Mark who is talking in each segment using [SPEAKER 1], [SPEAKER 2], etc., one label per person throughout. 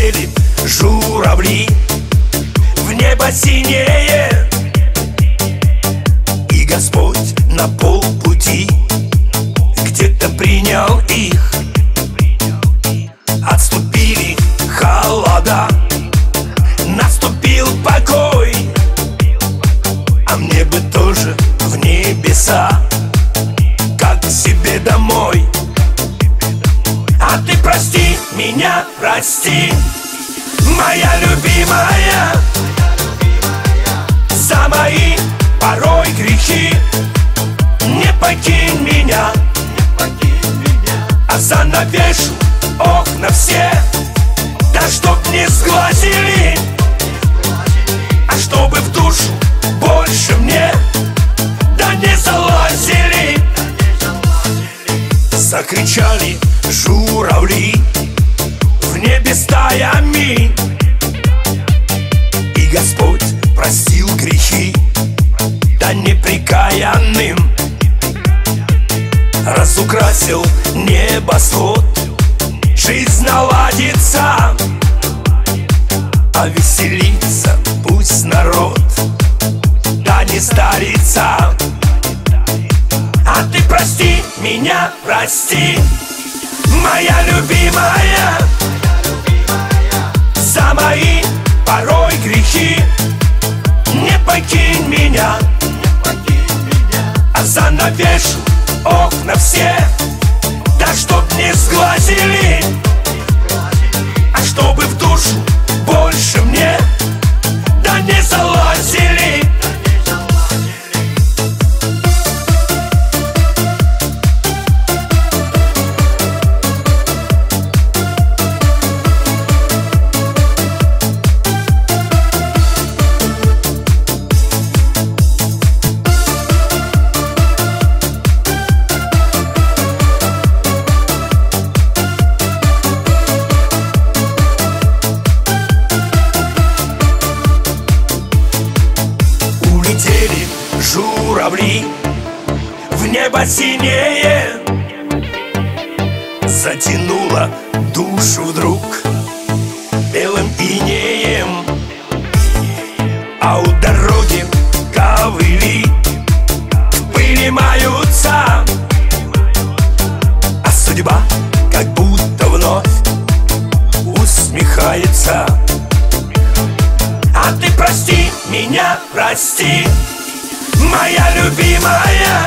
[SPEAKER 1] Улетели журавли в небо синее, и Господь на полпути где-то принял их. Отступили холода, наступил покой, а мне бы тоже в небеса, как к себе домой. А ты прости меня, прости, моя любимая, за мои порой грехи. Не покинь меня, а занавешу окна все, да чтоб не сглазили, а чтобы в душу больше мне да не залазили. Закричали журавли в небе стаями, и Господь простил грехи да непрекаянным. Разукрасил небосвод, жизнь наладится, а веселится пусть народ, да не старится. А ты прости меня, прости, моя любимая, за мои порой грехи. Не покинь меня, а занавешу окна все, да чтоб не сглазили, а чтобы в душу больше мне да не залазили. Журавли в небо синее, затянуло душу вдруг белым инеем, а у дороги ковыли в пыли маются, а судьба как будто вновь усмехается. А ты прости меня, прости, моя любимая,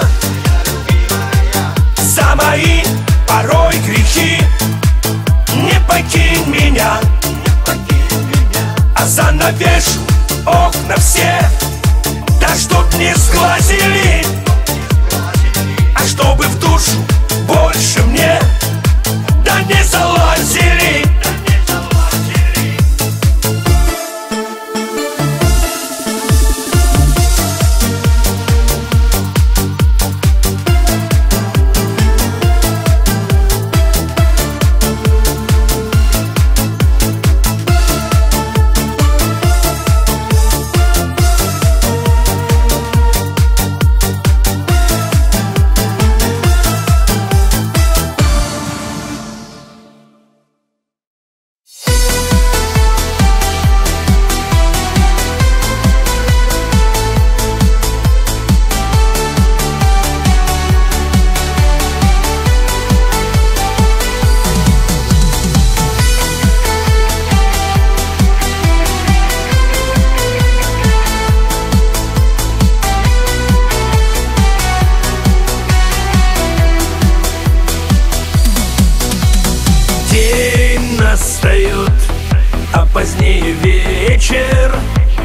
[SPEAKER 1] за мои порой грехи. Не покинь меня, а занавешу окна все, да чтоб не сглазили, а чтобы в душу больше мне да не залазили. Настает, а позднее вечер.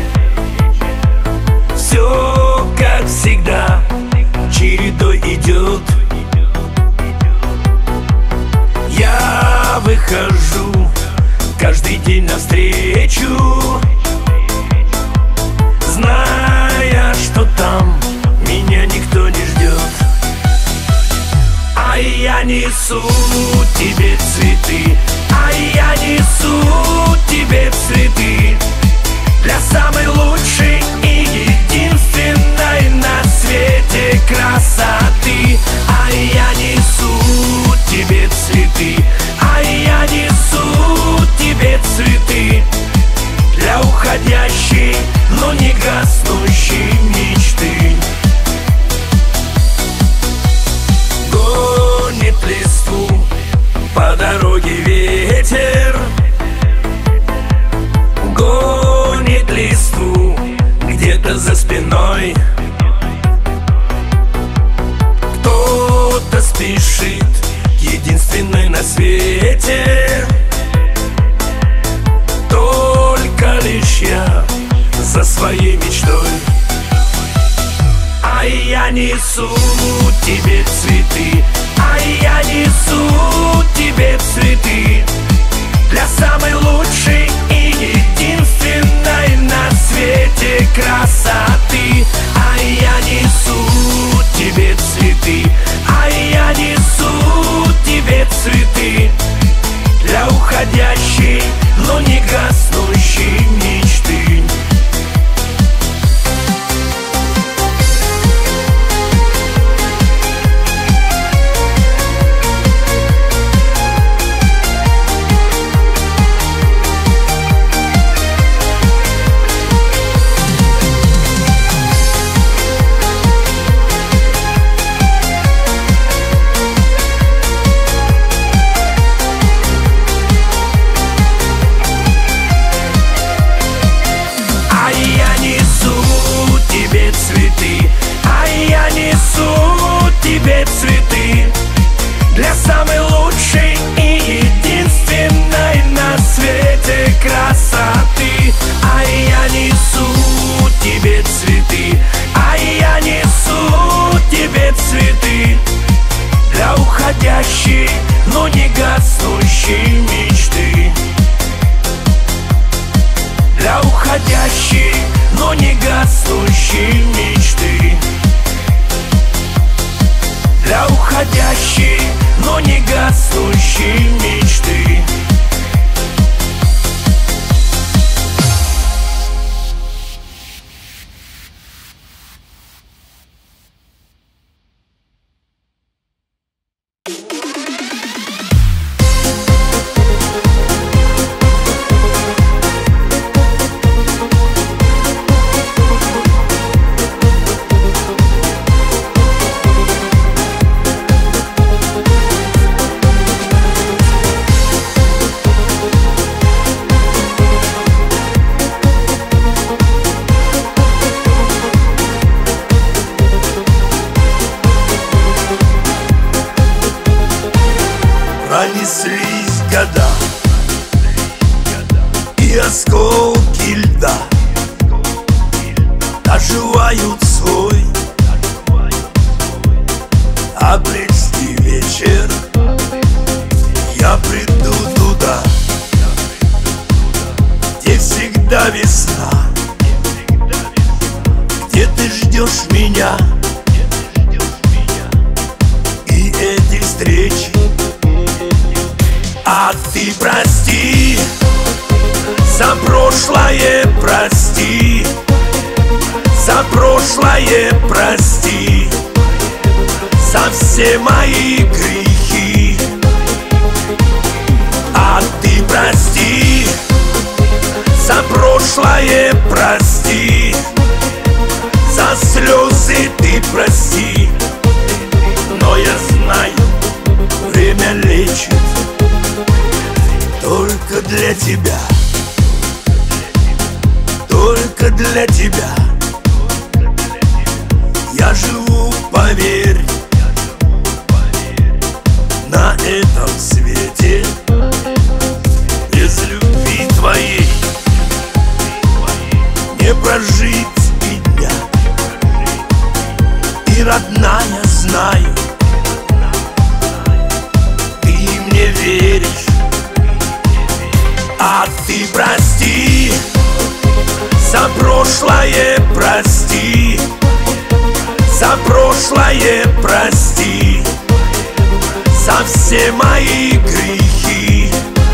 [SPEAKER 1] Все как всегда чередой идет. Я выхожу каждый день навстречу, зная, что там меня никто не ждет. А я несу тебе цветы, а я несу тебе цветы для самой лучшей и единственной на свете красоты. А я несу тебе цветы, а я несу тебе цветы где-то за спиной. Кто-то спешит к единственной на свете. Только лишь я за своей мечтой. А я несу тебе цветы, а я несу тебе цветы для самой лучшей и единственной на свете красоты. А я несу тебе цветы, а я несу тебе цветы для уходящей, но не гаснущей мечты. Цветы для самой лучшей и единственной на свете красоты. А я несу тебе цветы, а я несу тебе цветы для уходящей, но не гаснущей мечты. Для уходящей, но не гаснущей мечты. Для уходящей, но не гаснущей мечты. Пронеслись года и осколки льда доживают свой апрельский вечер. Я приду туда, где всегда весна, где ты ждешь меня, и эти встречи. А ты прости, за прошлое прости, за прошлое прости, за все мои грехи. А ты прости, за прошлое прости, за слезы ты прости. Но я знаю, время лечит только для тебя, только для тебя. Я живу, поверь, на этом свете. Без любви твоей не прожить и дня. И, родная, знаю, ты мне веришь. А ты прости, за прошлое прости, за прошлое прости, за все мои грехи.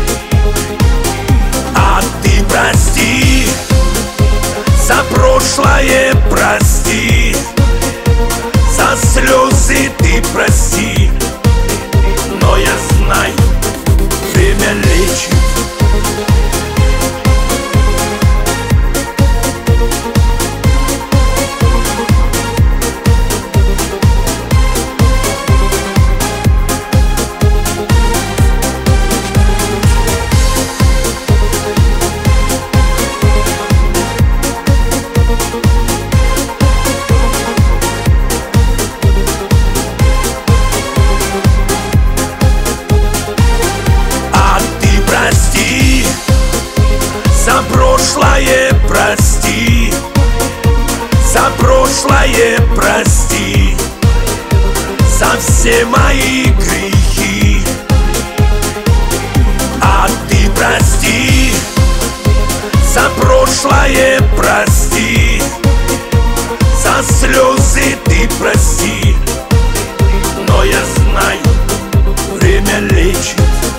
[SPEAKER 1] А ты прости, за прошлое прости, за слезы ты прости. Но я знаю, время лечит. За прошлое прости, за прошлое прости, за все мои грехи. А ты прости, за прошлое прости, за слезы ты прости. Но я знаю, время лечит.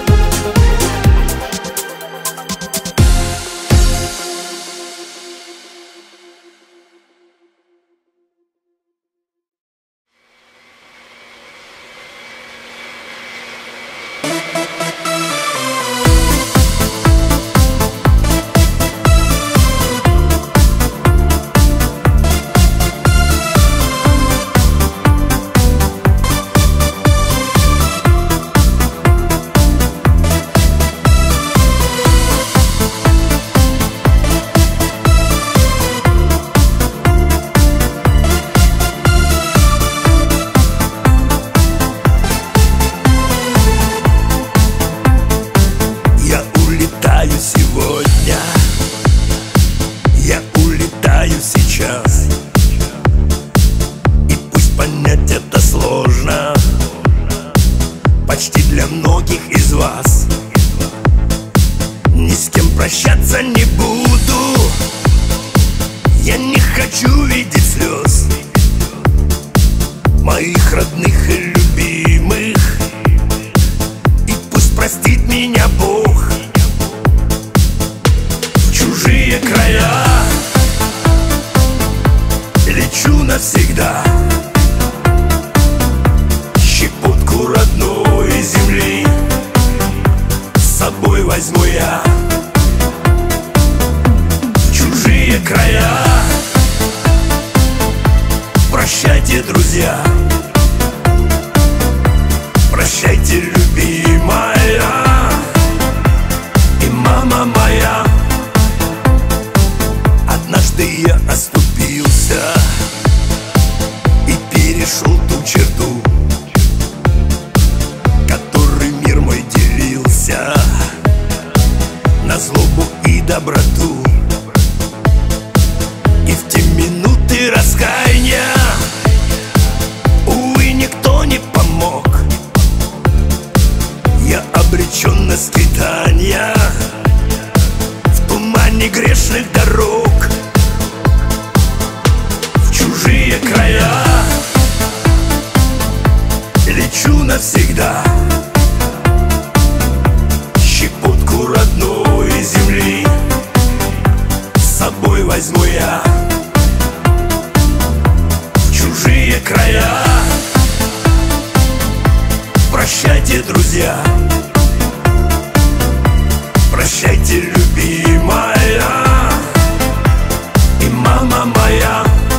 [SPEAKER 1] Сегодня я улетаю сейчас, и пусть понять это сложно почти для многих из вас. Ни с кем прощаться не буду, я не хочу видеть слез моих родных и любимых. И пусть простит меня Бог. Чужие края лечу навсегда, щепотку родной земли с собой возьму я. Чужие края, прощайте, друзья, прощайте, любимая и мама моя. Однажды я оступился и перешел ту черту, которой мир мой делился на злобу и доброту. И в те минуты раскаяния, увы, никто не помог. Я обречен на скитания в тумане грешных дорог. Чужие края лечу навсегда, щепотку родной земли с собой возьму я. Чужие края, прощайте, друзья, прощайте, любимая и мама моя.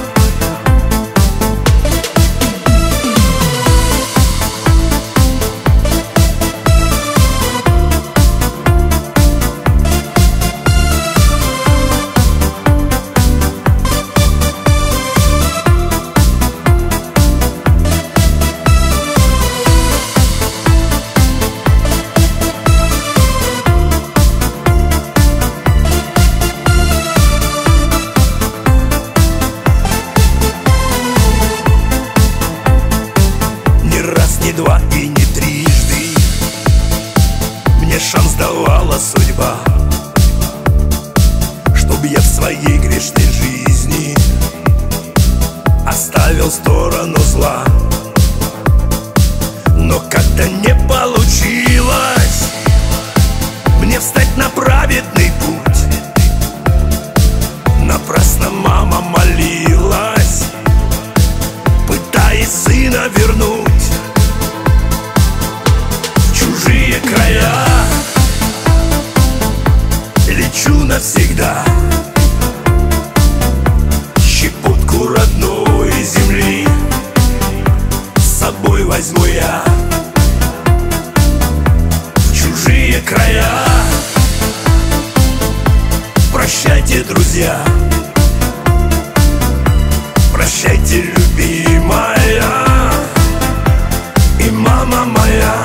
[SPEAKER 1] Не два и не трижды мне шанс давала судьба, чтоб я в своей грешной жизни оставил сторону зла. Но как-то не получилось мне встать на праведный путь. Напрасно мама молилась, пытаясь сына вернуть. Чужие края лечу навсегда, щепотку родной земли с собой возьму я. Чужие края, прощайте, друзья, прощайте, любимая и мама моя.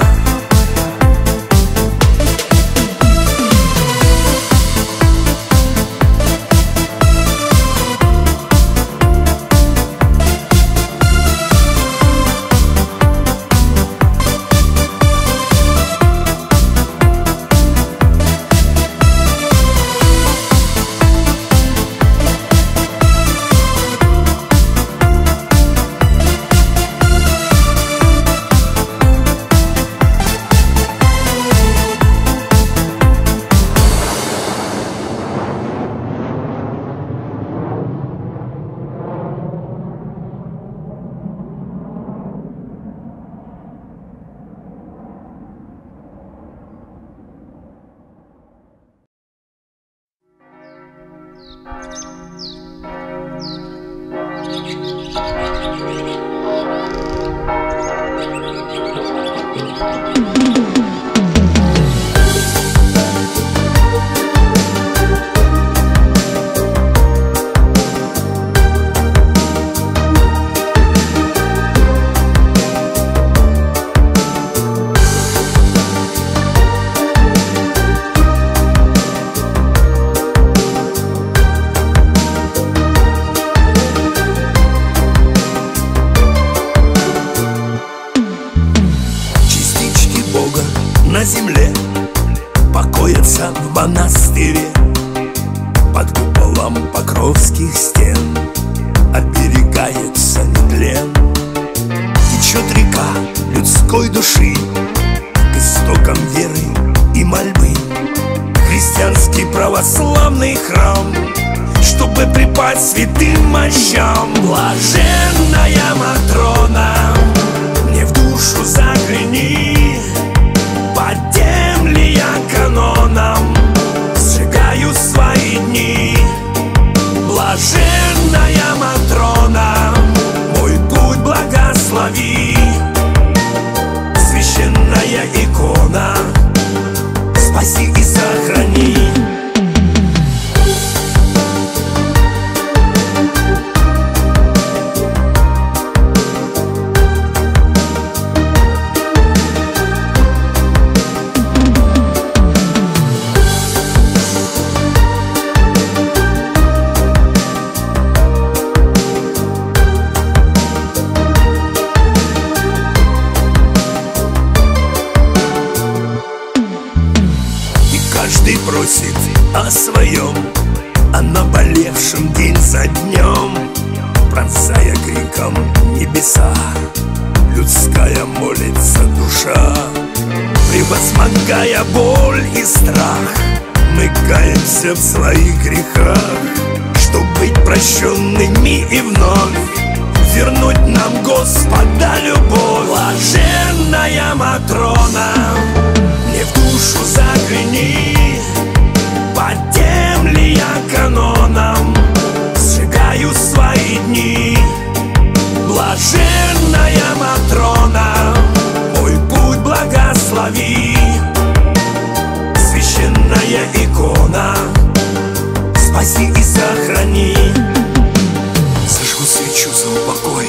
[SPEAKER 1] На земле покоятся в монастыре под куполом покровских стен. Оберегается нетлен. Течет река людской души к истокам веры и мольбы. Христианский православный храм, чтобы припасть святым мощам. Блаженная Матрона, мне в душу загляни. Подем ли я каноном, сжигаю свои дни. Блаженная Матрона, мой путь благослови. Священная икона, спаси и сохрани. Каждый просит о своем, о наболевшем день за днем. Пронзая криком небеса, людская молится душа. Превозмогая боль и страх, мы каемся в своих грехах, чтоб быть прощенными и вновь вернуть нам Господа любовь. Блаженная Матрона, мне в душу загляни. Подем ли я каноном, сжигаю свои дни. Блаженная Матрона, мой путь благослови. Священная икона, спаси и сохрани. Зажгу свечу за упокой,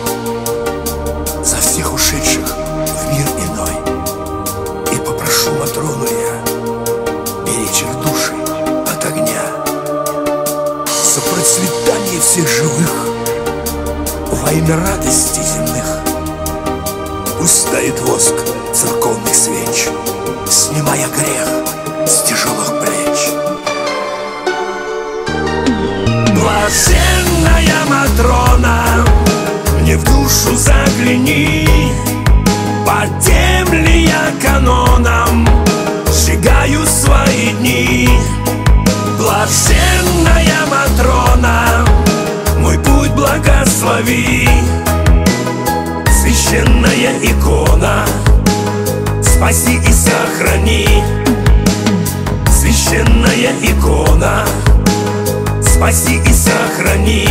[SPEAKER 1] за всех ушедших в мир иной. И попрошу Матрону я беречь их души от огня, за процветание всех живых во имя радости земных. Пусть тает воск церковных свеч, снимая грех с тяжелых плеч. Блаженная Матрона, мне в душу загляни. Подем ли я каноном, сжигаю свои дни. Блаженная Матрона, мой путь благослови. Священная икона, спаси и сохрани. Священная икона, спаси и сохрани.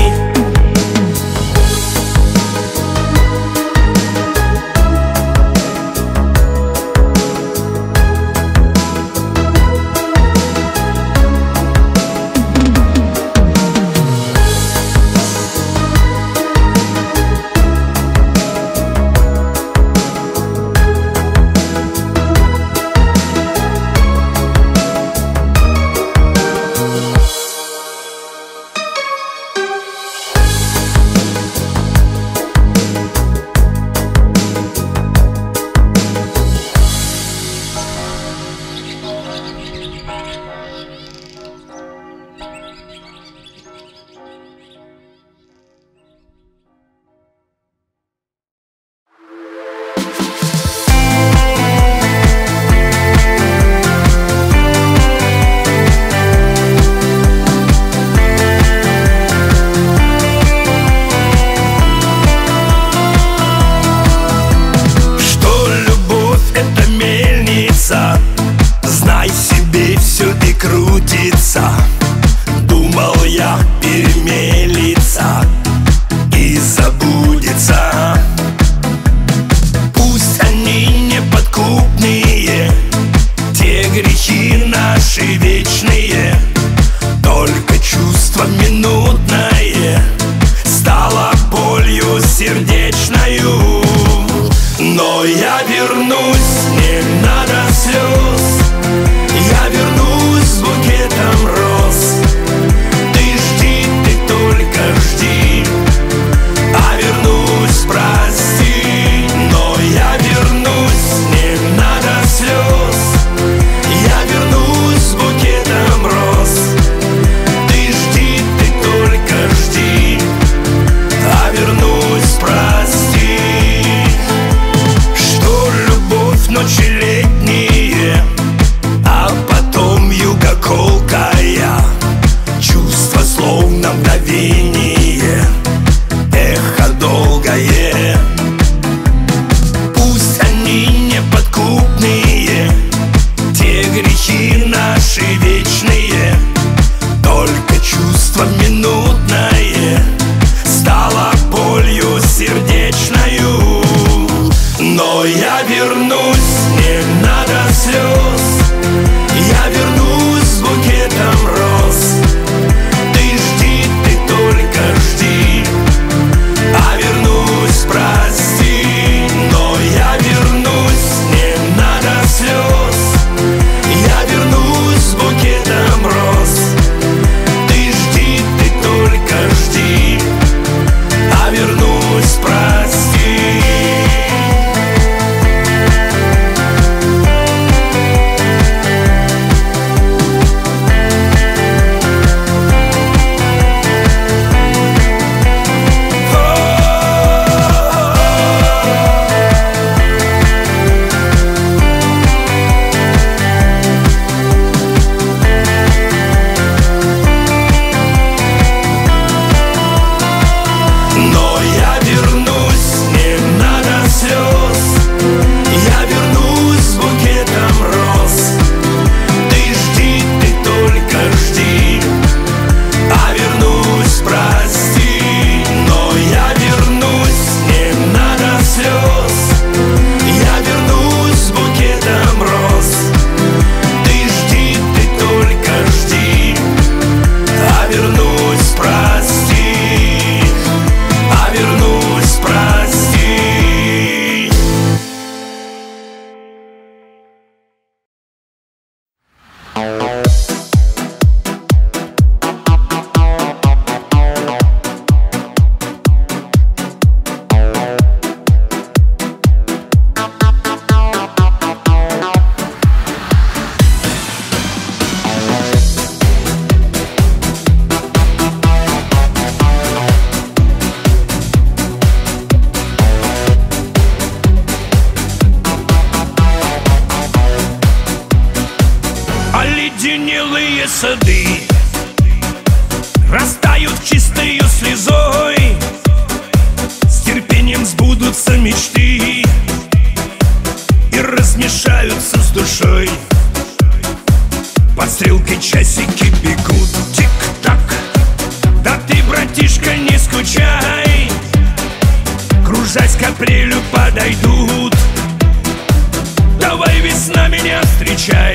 [SPEAKER 1] растают чистою слезой, с терпением сбудутся мечты и размешаются с душой. Под стрелкой часики бегут, тик-так. Да ты, братишка, не скучай, кружась к апрелю подойдут. Давай, весна, меня встречай.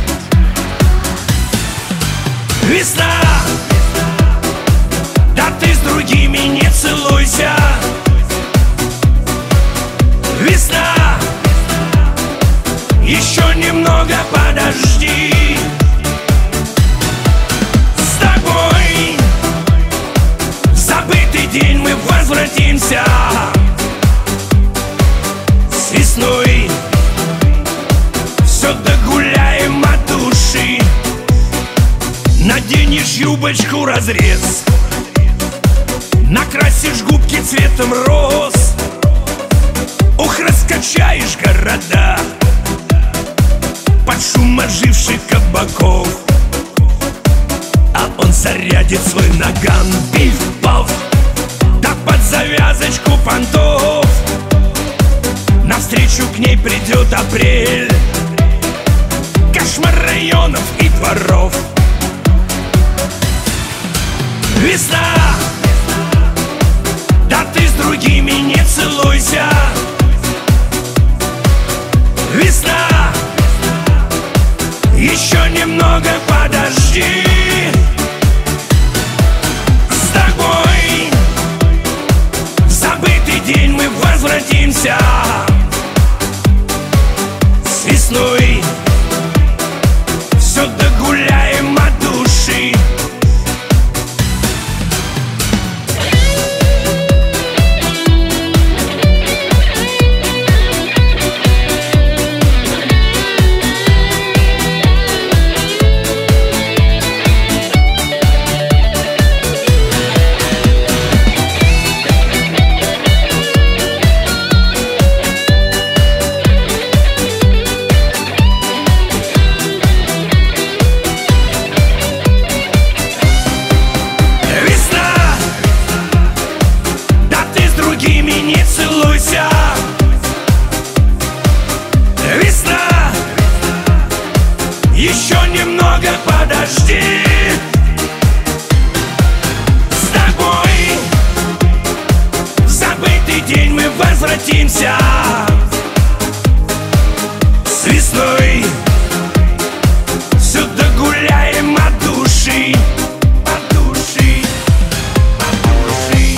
[SPEAKER 1] Весна, да ты с другими не целуйся. Весна, еще немного подожди. С тобой в забытый день мы возвратимся. С весной все догуляем от души. Наденешь юбочку разрез, накрасишь губки цветом роз. Ох, раскачаешь города под шум оживших кабаков. А он зарядит свой наган, пиф-паф, да под завязочку понтов. Навстречу к ней придет апрель, кошмар районов и дворов. Весна, да ты с другими не целуйся. Весна, еще немного подожди. С тобой в забытый день мы возвратимся. С весной все догуляем от души. Еще немного подожди. С тобой в забытый день мы возвратимся. С весной все догуляем от души. От души, от души.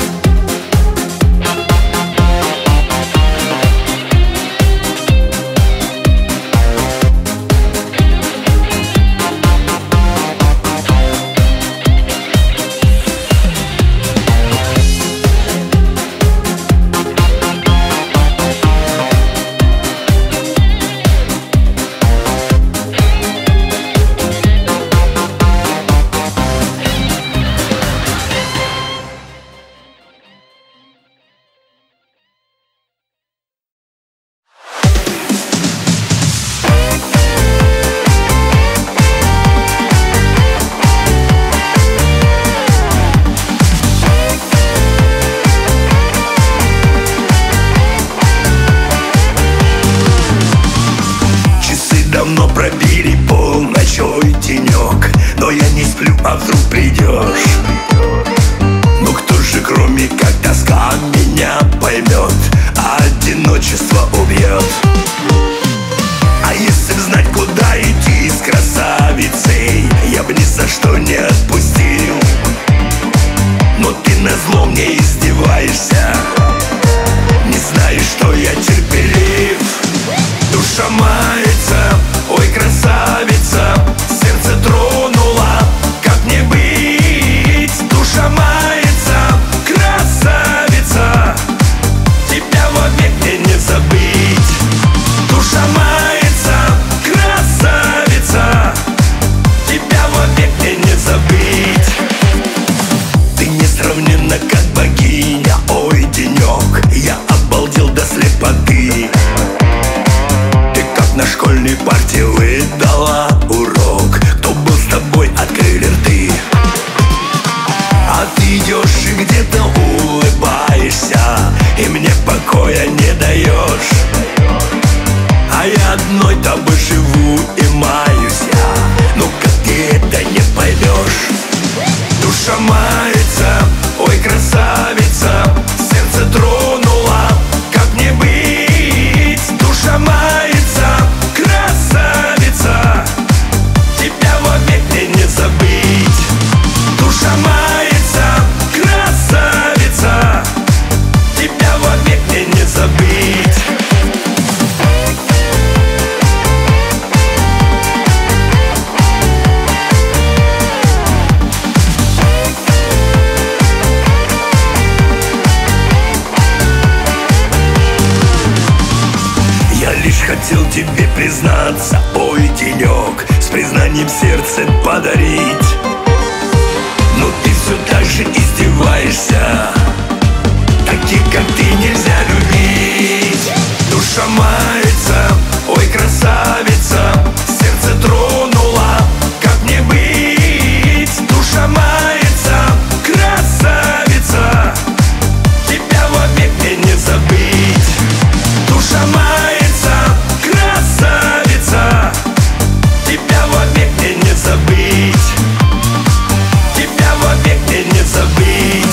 [SPEAKER 2] Давно пробили полночь, ой, денек, но я не сплю, а вдруг придешь. Ну кто же, кроме как тоска, меня поймет, а одиночество убьет. А если б знать, куда идти с красавицей, я бы ни за что не отпустил. Но ты назло мне издеваешься, не знаешь, что я терпелив. Душа мается, ой, красавица, сердце тронула, как мне быть? Душа мается, красавица, тебя вовек мне не забыть. Душа мается, красавица, тебя вовек мне не забыть. попрощаться, ой, денек, с признанием сердца подарить. Но ты все так же издеваешься, таких, как ты, нельзя любить. Душа мается, ой, красавица, сердце тронула, как мне быть? Душа мается, красавица, тебя вовек мне не забыть. Душа мается, красавица, тебя вовек мне не забыть. Тебя вовек мне не забыть.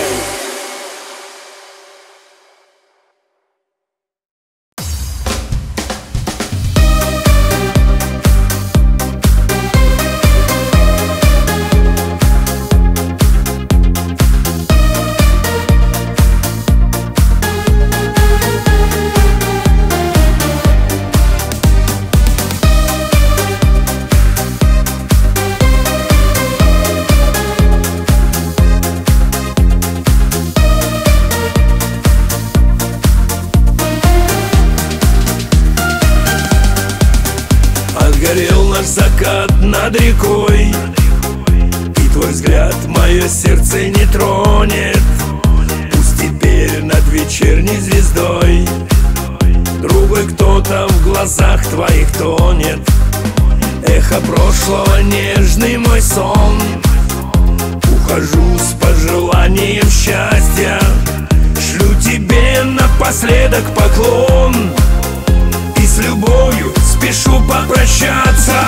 [SPEAKER 2] Горел наш закат над рекой, и твой взгляд мое сердце не тронет. Пусть теперь над вечерней звездой другой кто-то в глазах твоих тонет. Эхо прошлого, нежный мой сон, ухожу с пожеланием счастья. Шлю тебе напоследок поклон и с любовью спешу попрощаться.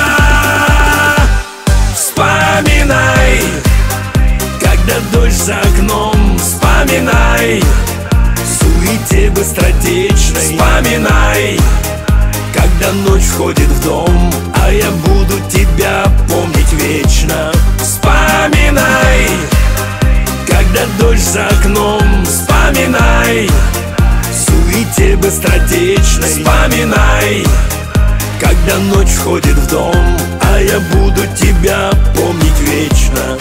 [SPEAKER 2] Вспоминай, когда дождь за окном, вспоминай в суете быстротечной. Вспоминай, когда ночь входит в дом, а я буду тебя помнить вечно. Вспоминай, когда дождь за окном, вспоминай в суете быстротечной. Вспоминай, когда ночь входит в дом, а я буду тебя помнить вечно.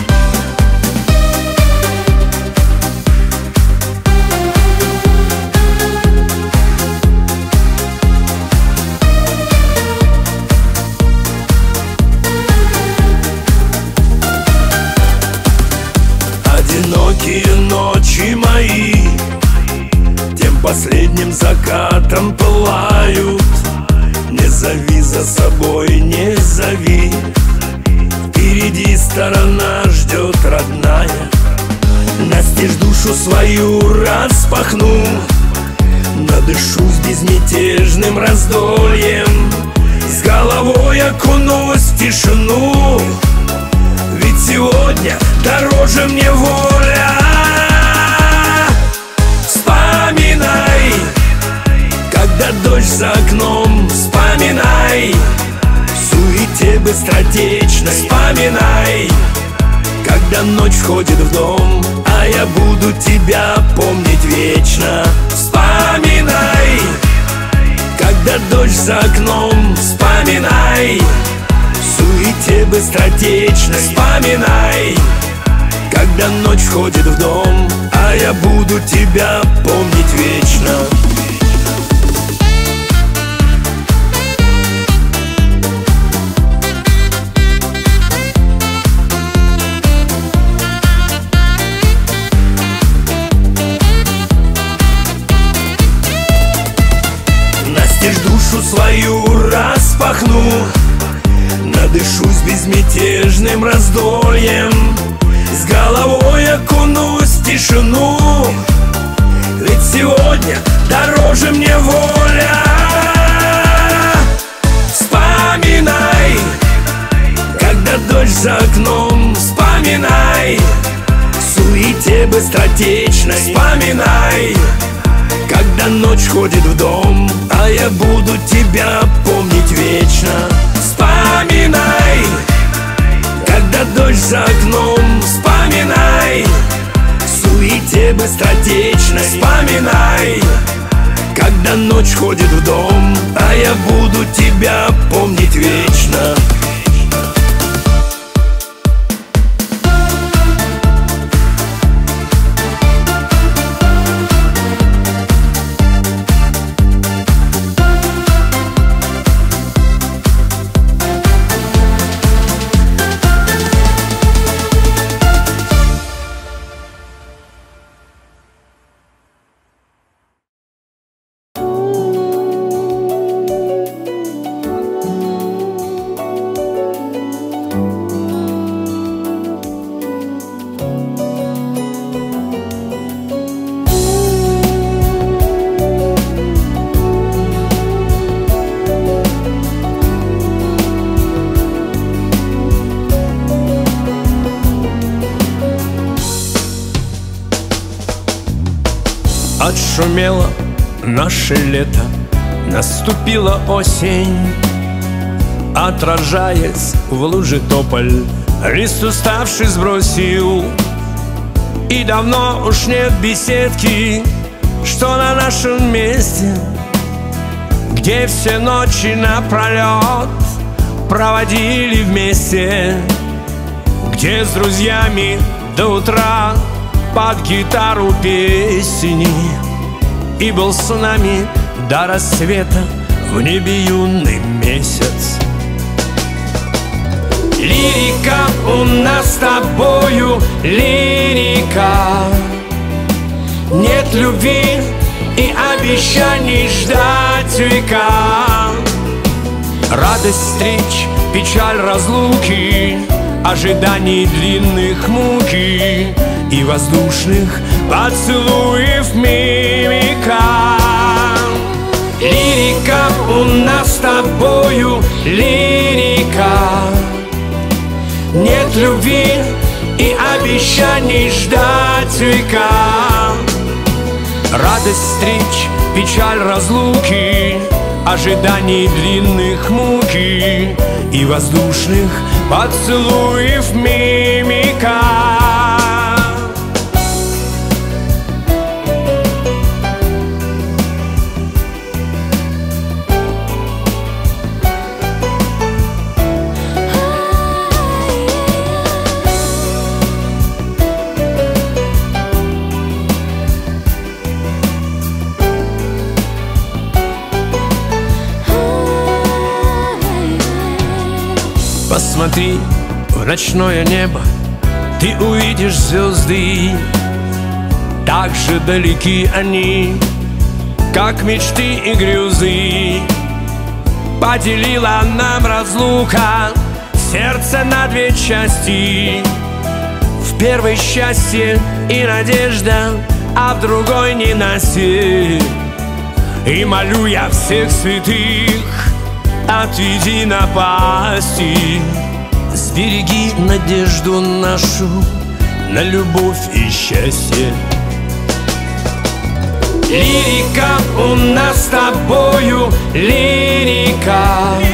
[SPEAKER 2] Одинокие ночи мои тем последним закатом пылают. Не зови за собой, не зови, впереди сторона ждет родная. Настежь душу свою распахну, надышусь безмятежным раздольем, с головой окунусь в тишину. Ведь сегодня дороже мне воля. Вспоминай, когда дождь за окном, вспоминай в суете быстротечной. Вспоминай, когда ночь входит в дом, а я буду тебя помнить вечно. Вспоминай, когда дождь за окном, вспоминай в суете быстротечной. Вспоминай, когда ночь входит в дом, а я буду тебя помнить вечно. Настежь душу свою распахну, надышусь безмятежным раздольем, с головой окунусь в тишину. Ведь сегодня дороже мне воля. Вспоминай, когда дождь за окном, вспоминай в суете быстротечной. Вспоминай, когда ночь входит в дом, а я буду тебя помнить вечно. Вспоминай, когда дождь за окном, вспоминай в суете быстротечной. Вспоминай, когда ночь входит в дом, а я буду тебя помнить вечно. Нашумело наше лето, наступила осень. Отражаясь в луже тополь, лист уставший сбросил. И давно уж нет беседки, что на нашем месте, где все ночи напролет проводили вместе, где с друзьями до утра под гитару песни. И был с нами до рассвета в небе юный месяц. Лирика у нас с тобою, лирика. Нет любви и обещаний ждать века. Радость встреч, печаль разлуки, ожиданий длинных муки и воздушных поцелуев мимика. Лирика у нас с тобою, лирика. Нет любви и обещаний ждать века. Радость встреч, печаль разлуки, ожиданий длинных муки и воздушных поцелуев мимика. Посмотри в ночное небо, ты увидишь звезды. Так же далеки они, как мечты и грезы. Поделила нам разлука сердце на две части. В первой счастье и надежда, а в другой ненастье. И молю я всех святых, отведи напасти. Сбереги надежду нашу на любовь и счастье. Лирика у нас с тобою, лирика.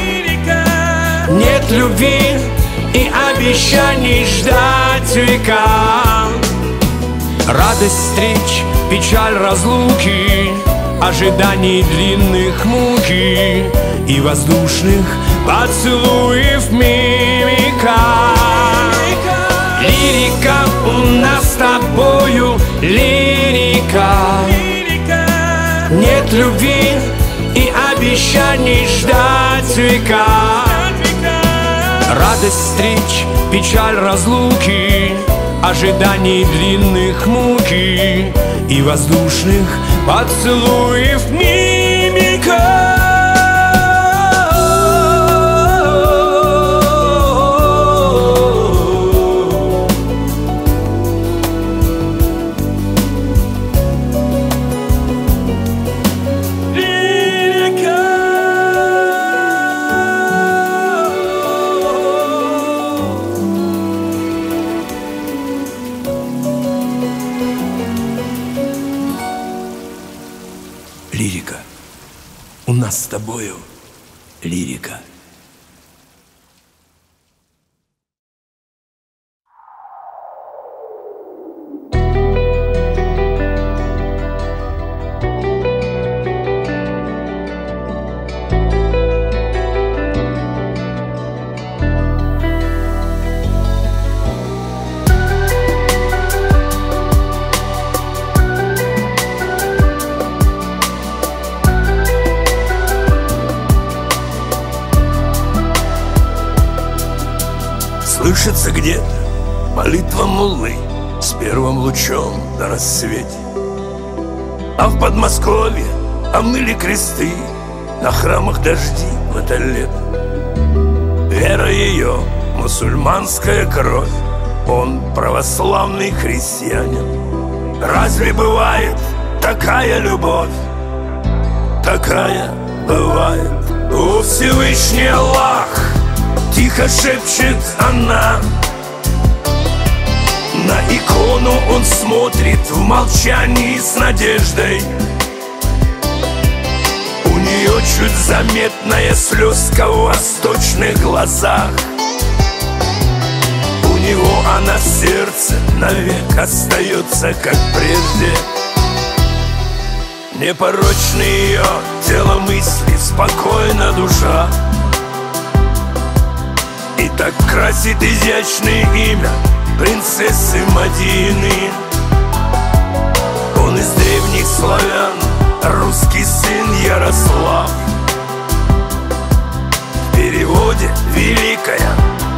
[SPEAKER 2] Нет любви и обещаний ждать века. Радость встреч, печаль разлуки, ожиданий длинных муки и воздушных поцелуев мимика. Лирика у нас с тобою, лирика. Нет любви и обещаний ждать века. Радость встреч, печаль разлуки, ожиданий длинных муки и воздушных поцелуев мимика. Лирика. У нас с тобою лирика. Слышится где-то молитва муллы с первым лучом на рассвете. А в Подмосковье омыли кресты, на храмах дожди в это лето. Вера ее — мусульманская кровь, он православный христианин. Разве бывает такая любовь? Такая бывает. О, Всевышний Аллах, тихо шепчет она. На икону он смотрит, смотрит в молчании с надеждой. У нее чуть заметная слезка в восточных глазах. У него она в сердце навек остается, как прежде. Непорочны ее тело, мысли, спокойна душа. И так красит изящное имя принцессы Мадины. Он из древних славян, русский сын Ярослав. В переводе великая,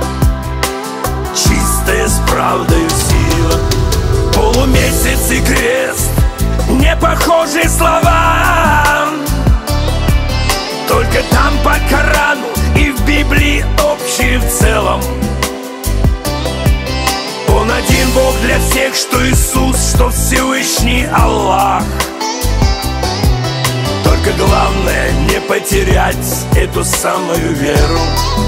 [SPEAKER 2] чистая с правдою сила. Полумесяц и крест, не похожи слова. Только там по Корану и в Библии общие в целом. Он один Бог для всех, что Иисус, что Всевышний Аллах. Только главное не потерять эту самую веру.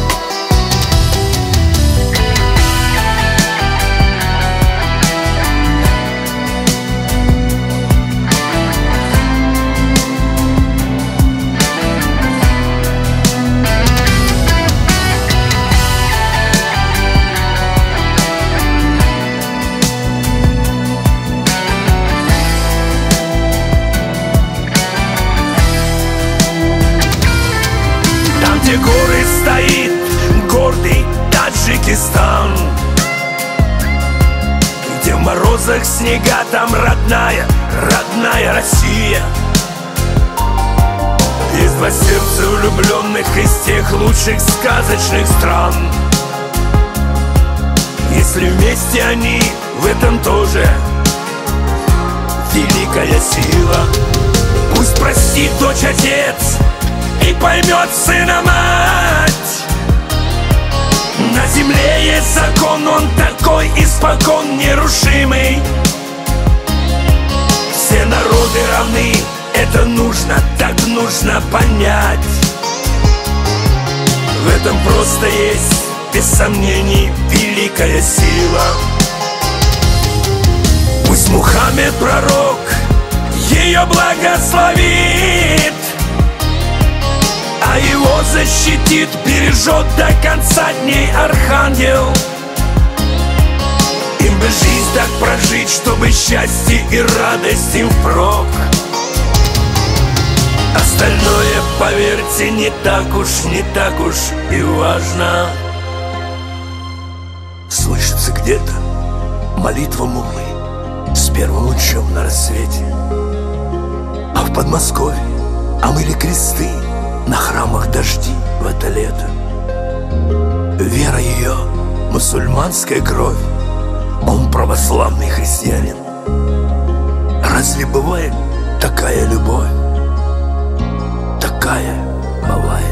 [SPEAKER 2] Где горы стоит гордый Таджикистан, где в морозах снега, там родная, родная Россия. Есть два сердца влюбленных из тех лучших сказочных стран. Если вместе они, в этом тоже великая сила. Пусть простит дочь отец и поймет сына мать. На земле есть закон, он такой испокон нерушимый. Все народы равны, это нужно, так нужно понять. В этом просто есть, без сомнений, великая сила. Пусть Мухаммед пророк ее благословит, а его защитит, бережет до конца дней архангел. Им бы жизнь так прожить, чтобы счастье и радость им впрок. Остальное, поверьте, не так уж и важно. Слышится где-то молитва муллы с первым лучом на рассвете. А в Подмосковье омыли кресты на храмах дожди в это лето. Вера ее — мусульманская кровь, он православный христианин. Разве бывает такая любовь? Такая бывает.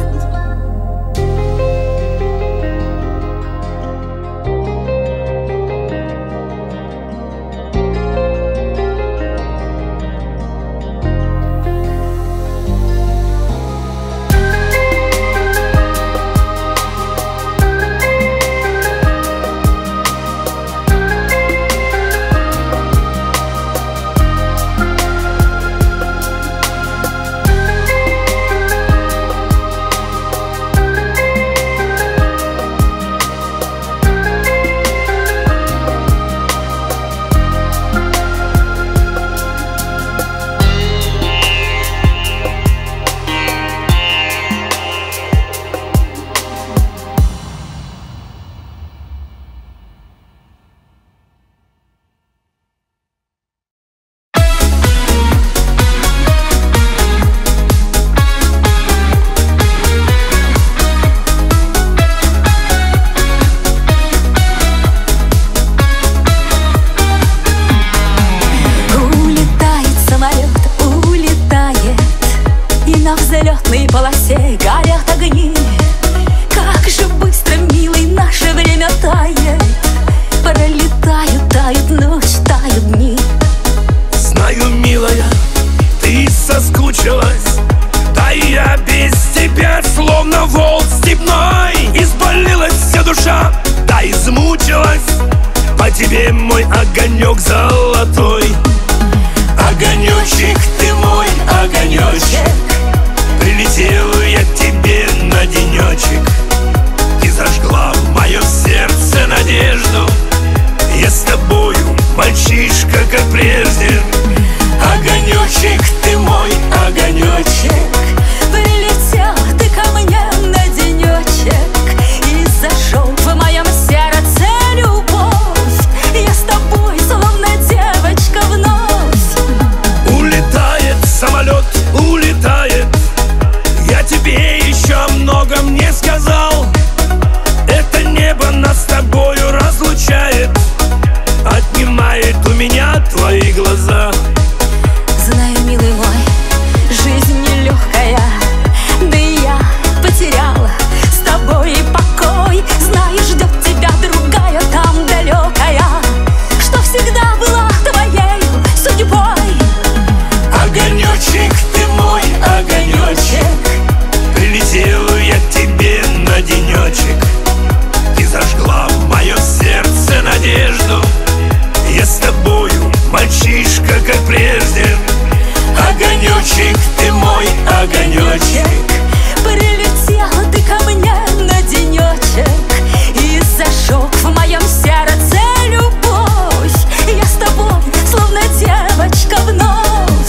[SPEAKER 2] тебе мой огонек золотой. Огонечек, ты мой огонечек, прилетел я к тебе на денечек. Ты зажгла в моем сердце надежду, я с тобою мальчишка, как прежде. Огонечек, ты мой огонечек,
[SPEAKER 3] прилетел ты ко мне на денечек и зажег в моем сердце любовь. Я с тобой, словно девочка, вновь.
[SPEAKER 2] Улетает самолет, улетает, я тебе еще о многом не сказал. Это небо нас с тобою разлучает, отнимает у меня твои глаза.
[SPEAKER 3] Знаю, милый мой, жизнь нелегкая, да и я потеряла с тобой покой. Знаю, ждет тебя другая там далекая, что всегда была твоей судьбой.
[SPEAKER 2] Огонечек, ты мой огонечек, прилетел я к тебе на денечек. Ты зажгла в моем сердце надежду, я с тобою мальчишка, как прежде. Огонечек, ты мой огонечек,
[SPEAKER 3] прилетел ты ко мне на денечек и зажег в моем сердце любовь. Я с тобой, словно девочка, вновь.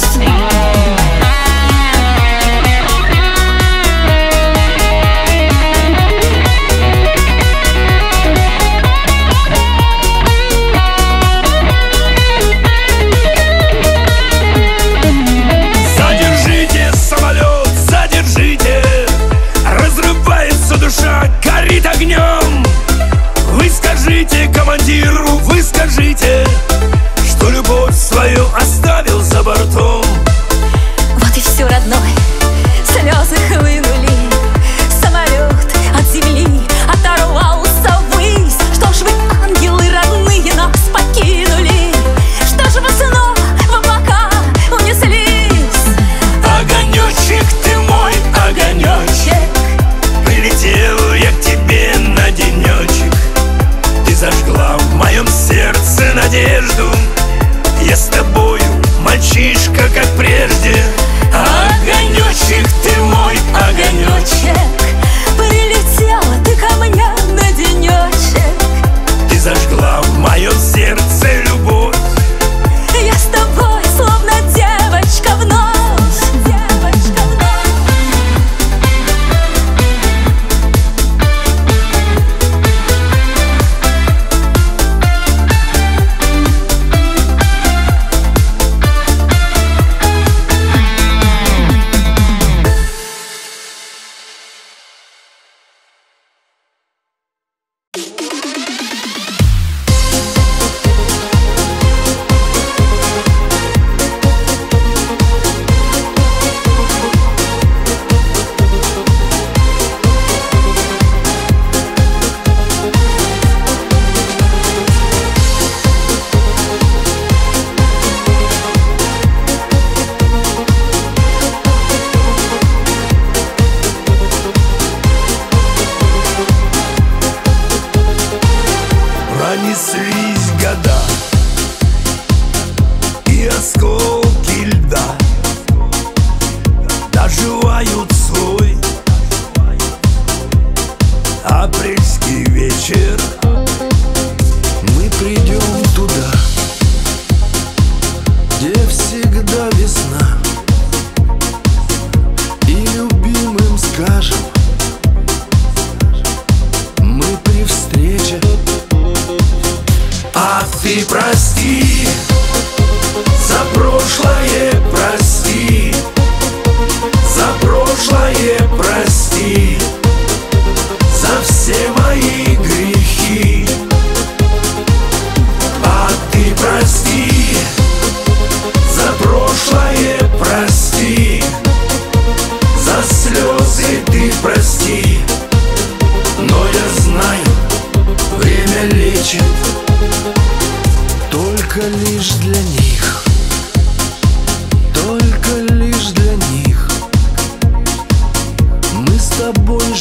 [SPEAKER 2] душа горит огнем. Вы скажите командиру, вы скажите, что любовь свою оставил за бортом.
[SPEAKER 3] Вот и все, родной, слезы хлынули. Самолет от земли оторвался ввысь. Что ж вы, ангелы родные, нас покинули? Что ж вы снова в облака унеслись?
[SPEAKER 2] Огонечек, ты мой огонечек, прилетел я к тебе на денечек. Ты зажгла в моем сердце надежду, я с тобою мальчишка, как прежде. Огонечек, ты мой огонечек,
[SPEAKER 3] прилетел ты ко мне на денечек.
[SPEAKER 2] ты зажгла в моем сердце любовь.
[SPEAKER 3] Я с тобой, словно девочка, вновь. Девочка, вновь.
[SPEAKER 2] Пронеслись года и осколки льда доживают свой апрельский вечер. Мы придем туда, где всегда весна, и любимым скажем мы при встрече. А ты прости, за прошлое прости, за прошлое прости, за все мои грехи. А ты прости, за прошлое прости, за слезы ты прости. Но я знаю, время лечит, только лишь для них, только лишь для них. Мы с тобой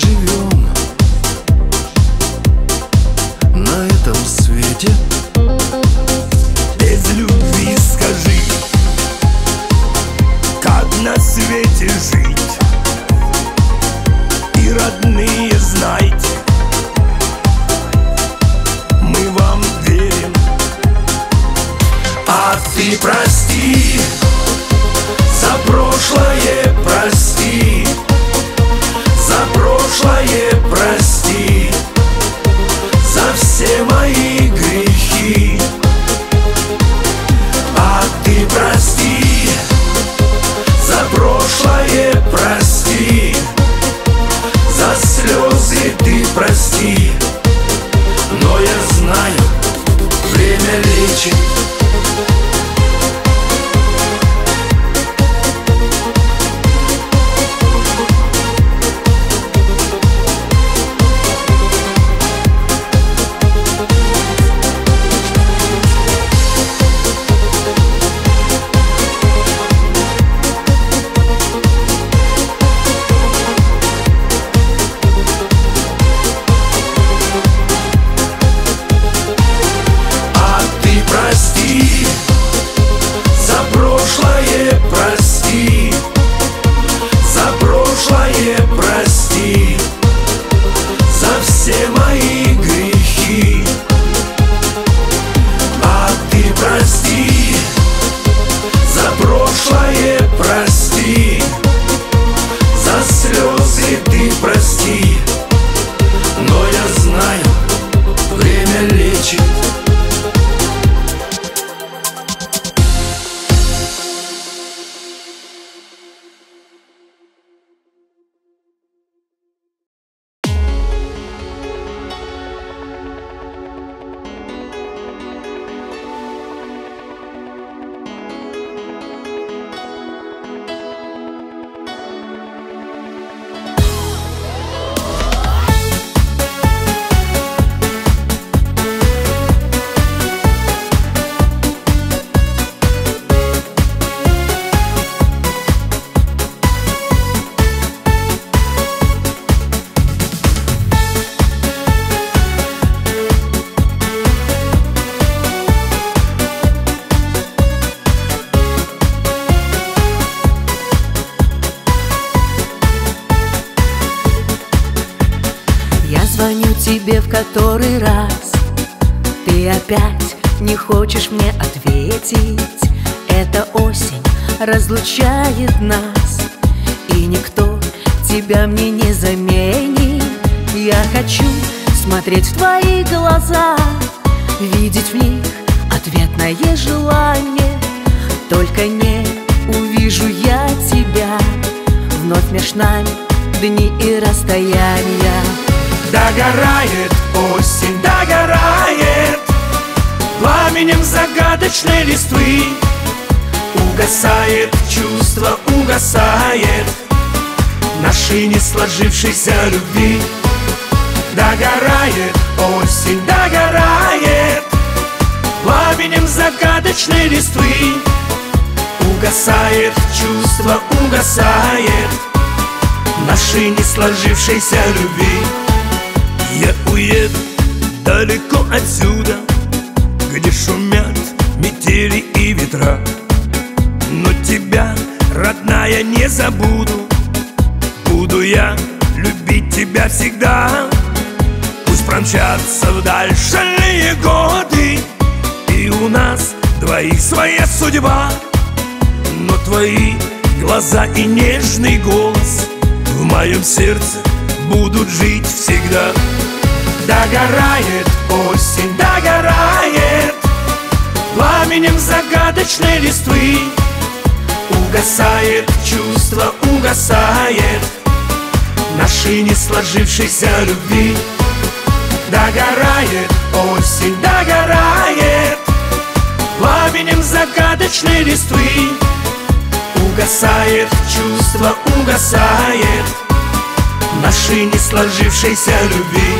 [SPEAKER 1] ты прости, за прошлое прости, за прошлое прости, за все мои грехи. А ты прости, за прошлое прости, за слезы ты прости. Но я знаю, время лечит.
[SPEAKER 3] Тебе в который раз ты опять не хочешь мне ответить. Эта осень разлучает нас, и никто тебя мне не заменит. Я хочу смотреть в твои глаза, видеть в них ответное желание. Только не увижу я тебя, вновь меж нами дни и расстояния.
[SPEAKER 2] Догорает осень, догорает пламенем загадочной листвы. Угасает чувство, угасает нашей не сложившейся любви. Догорает осень, догорает пламенем загадочной листвы. Угасает чувство, угасает нашей не сложившейся любви.
[SPEAKER 1] Я уеду далеко отсюда, где шумят метели и ветра. Но тебя, родная, не забуду. Буду я любить тебя всегда. Пусть промчатся вдаль шальные годы, и у нас двоих своя судьба. Но твои глаза и нежный голос в моем сердце будут жить всегда.
[SPEAKER 2] Догорает осень, догорает пламенем загадочной листвы. Угасает чувство, угасает нашей не сложившейся любви. Догорает осень, догорает пламенем загадочной листвы. Угасает чувство, угасает нашей не сложившейся любви.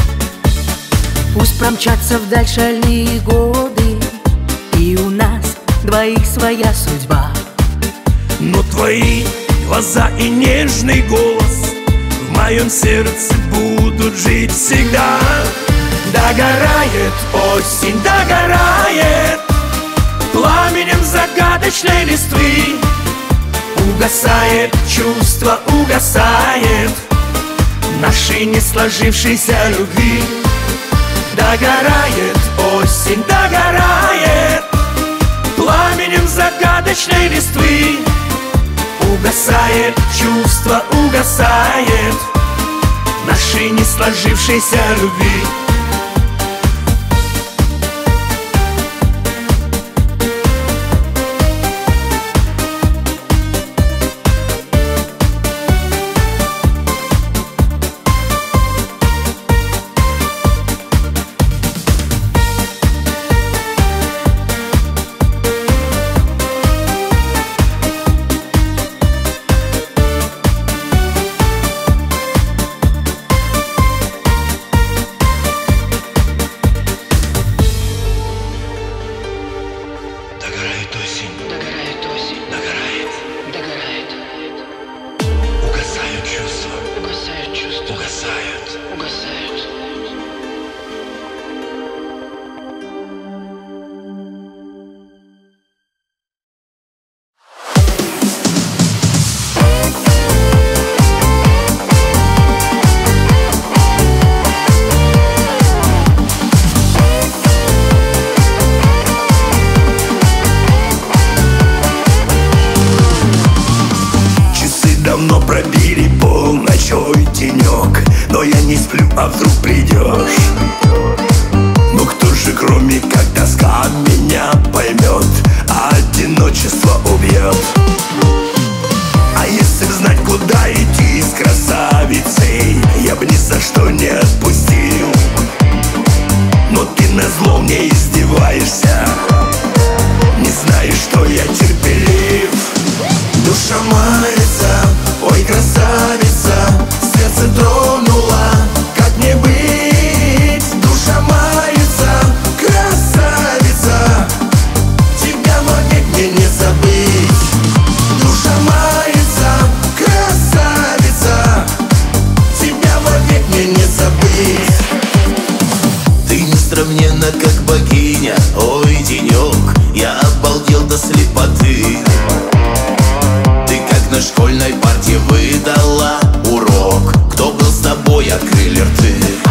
[SPEAKER 3] Промчатся вдаль шальные годы, и у нас двоих своя судьба.
[SPEAKER 2] Но твои глаза и нежный голос в моем сердце будут жить всегда. Догорает осень, догорает пламенем загадочной листвы. Угасает чувство, угасает нашей не сложившейся любви. Догорает осень, догорает пламенем загадочной листвы. Угасает чувство, угасает нашей не сложившейся любви.
[SPEAKER 1] Давно пробили полночь, ой, денек, но я не сплю, а вдруг придешь. Ну кто же, кроме как тоска, меня поймет, а одиночество убьет? А если б знать, куда идти с красавицей, я бы ни за что не отпустил. Но ты назло мне издеваешься, не знаешь, что я терпелив. Душа мается, ой, красавица, сердце тронула, как мне быть? Душа мается, красавица, тебя вовек мне не забыть. Душа мается, красавица, тебя вовек мне не забыть. Ты несравненна, как богиня, ой, денек, я обалдел до слепоты. На школьной парте выдала урок, кто был с тобой, открыли рты.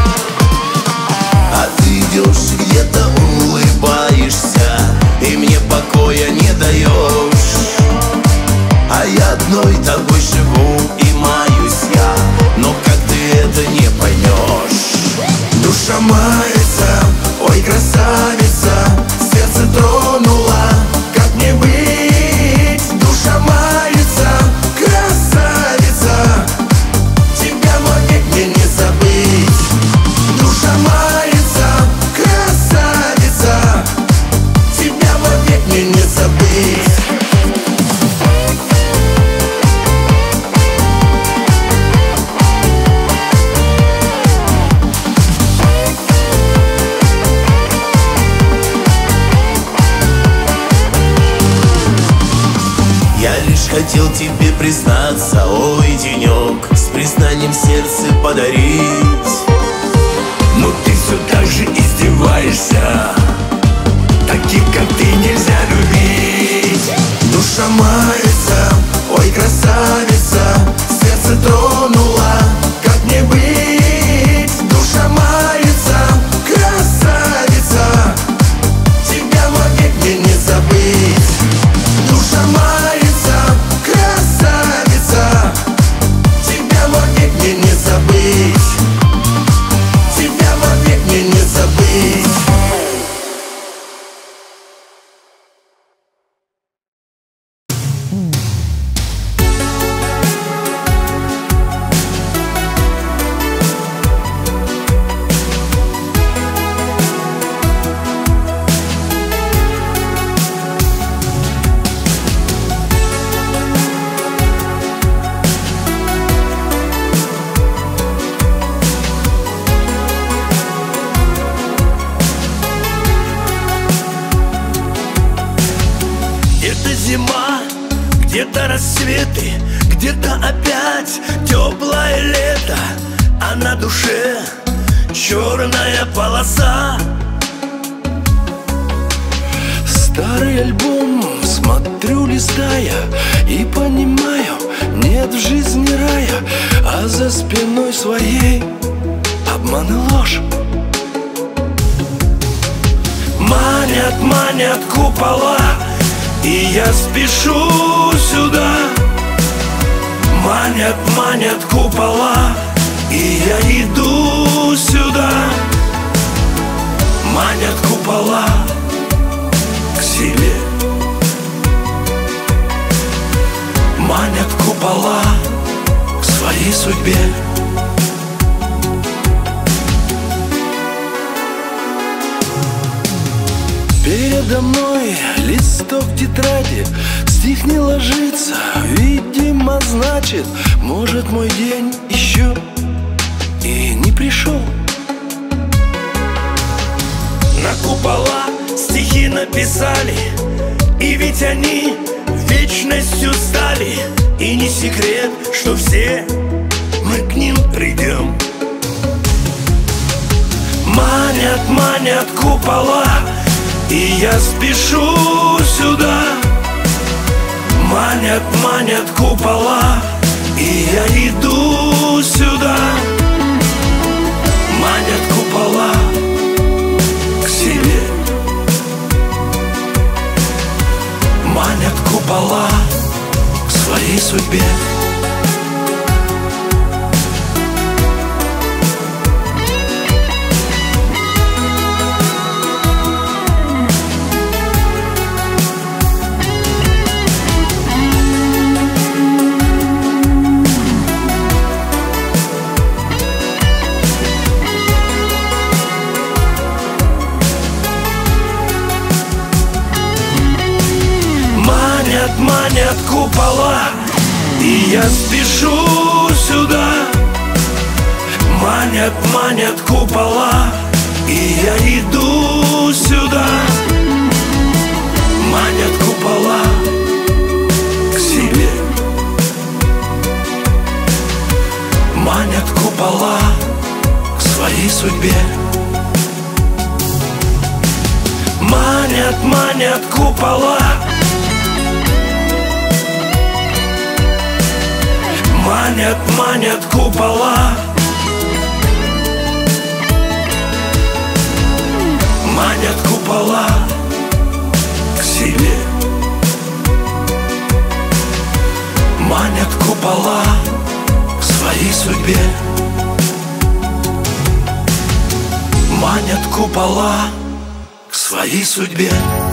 [SPEAKER 1] А ты идешь где-то, улыбаешься, и мне покоя не даешь. А я одной тобой живу и маюсь я, но как ты это не поймешь? Душа мается, ой, красавица, сердце тронула, как мне быть? Душа мается, красавица, тебя вовек мне не забыть. Душа мается, красавица, тебя вовек мне не забыть. Я лишь хотел тебе признаться, ой, денек, с признанием сердце подарить. Но ты все так же издеваешься, таких, как ты, нельзя любить. Душа мается, ой, красавица, сердце тронула, как мне быть? Душа мается, красавица, тебя вовек мне не забыть. Душа мается, красавица, тебя вовек мне не забыть. Тебя вовек мне не забыть.
[SPEAKER 2] зима, где-то рассветы, где-то опять теплое лето, а на душе черная полоса.
[SPEAKER 4] Старый альбом смотрю, листая, и понимаю, нет в жизни рая, а за спиной своей обман и ложь.
[SPEAKER 2] Манят, манят купола, и я спешу сюда. Манят, манят купола, и я иду сюда. Манят купола к себе. Манят купола к своей судьбе.
[SPEAKER 4] Передо мной листок тетради, стих не ложится, видимо, значит, может, мой день еще и не пришел.
[SPEAKER 2] На купола стихи написали, и ведь они вечностью стали. И не секрет, что все мы к ним придем. Манят, манят купола, и я спешу сюда. Манят, манят купола, и я иду сюда. Манят купола к себе. Манят купола к своей судьбе. Манят купола, и я спешу сюда. Манят, манят купола, и я иду сюда. Манят купола к себе. Манят купола к своей судьбе. Манят, манят купола. Манят, манят купола. Манят купола к себе. Манят купола к своей судьбе. Манят купола к своей судьбе.